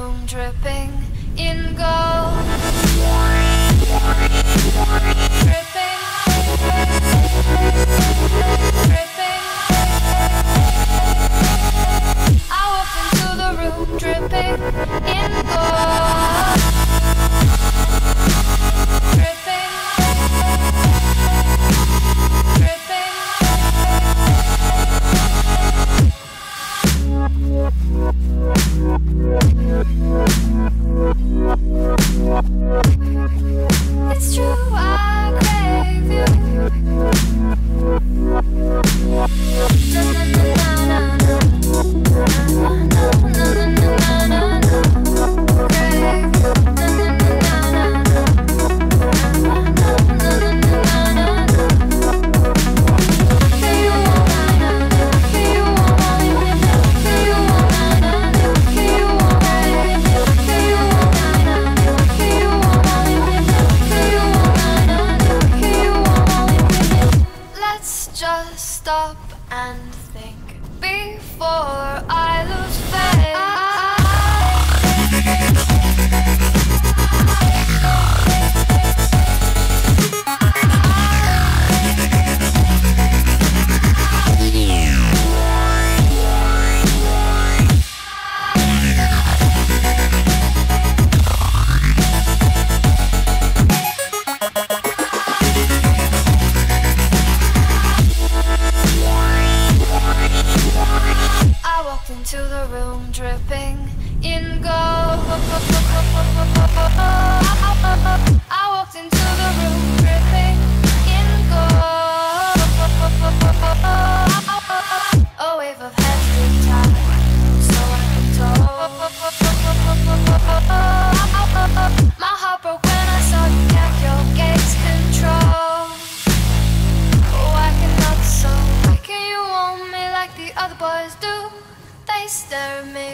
room dripping in gold. Dripping, dripping. I walked into the room dripping in gold. Dripping, dripping. It's true, I crave you. Na na na na na na na na na. Crave you. Na na na na na na na na. Feel you on my mind. Feel you on my mind. Feel you on my mind. Feel you on my mind. Feel you on my mind. Feel you on my mind. Feel you on my mind. Let's just stop and think before I lose faith. I walked into the room dripping in gold. I walked into the room dripping in gold. A wave of heavy tide, so I can tow. My heart broke when I saw you kept your gaze control. Why cannot so? Why can you want me like the other boys do? They stare at me.